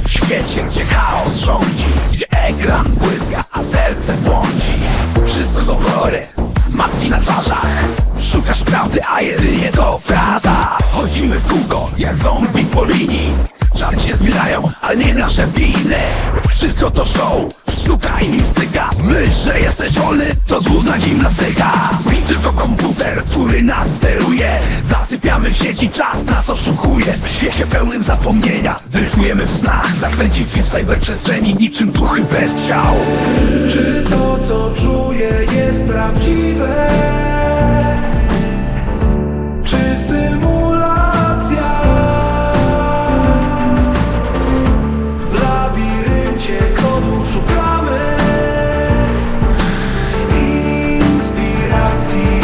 w świecie, gdzie chaos rządzi, gdzie ekran błyska, a serce błądzi. Wszystko to chore, maski na twarzach. Szukasz prawdy, a jedynie to fraza. Chodzimy w kółko, jak zombie po linii. Czasy się zmieniają, ale nie nasze winy. Wszystko to show, sztuka i mistyka. Myśl, że jesteś wolny, to złudna gimnastyka. Mi tylko komputer, który nas steruje. Zasypiamy w sieci, czas nas oszukuje. W świecie pełnym zapomnienia dryfujemy w snach. Zakręci w cyberprzestrzeni niczym duchy bez ciał. Czy to, co czuję, jest prawdziwe? Czy symulacja? W labiryncie kodu szukamy inspiracji.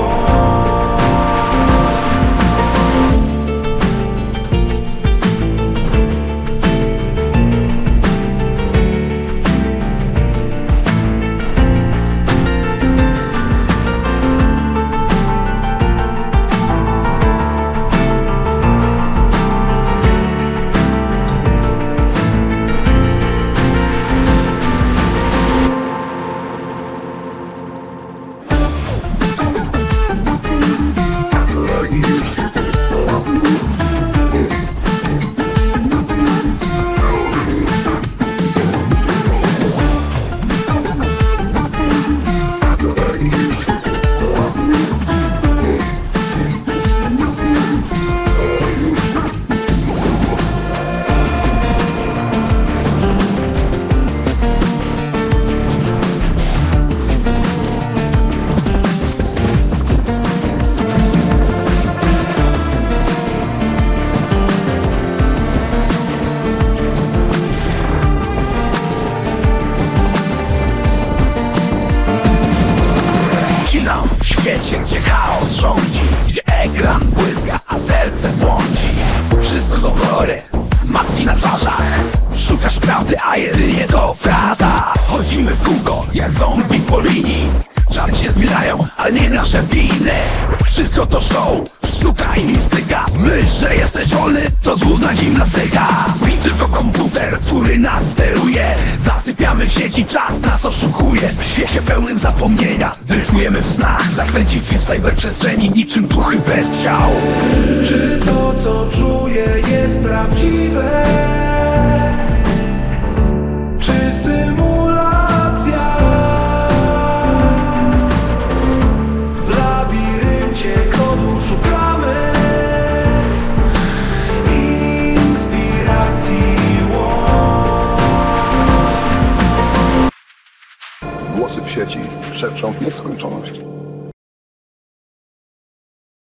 W świecie, gdzie chaos rządzi, gdzie ekran błyska, a serce błądzi. Wszystko to chore, maski na twarzach. Szukasz prawdy, a jedynie to fraza. Chodzimy w kółko, jak zombie po linii. Czasy się zmieniają, ale nie nasze winy. Wszystko to show, sztuka i mistyka. Myśl, że jesteś wolny, to złudna gimnastyka. Mi tylko komputer, który nas steruje. Zasypiamy w sieci, czas nas oszukuje. W świecie pełnym zapomnienia dryfujemy w snach. Zakręci w cyberprzestrzeni niczym duchy bez ciał. Czy to, co czuję, jest prawdziwe? Czy symulacja? W labiryncie kodu szukamy inspiracji. Głosy w sieci szepczą w nieskończoność.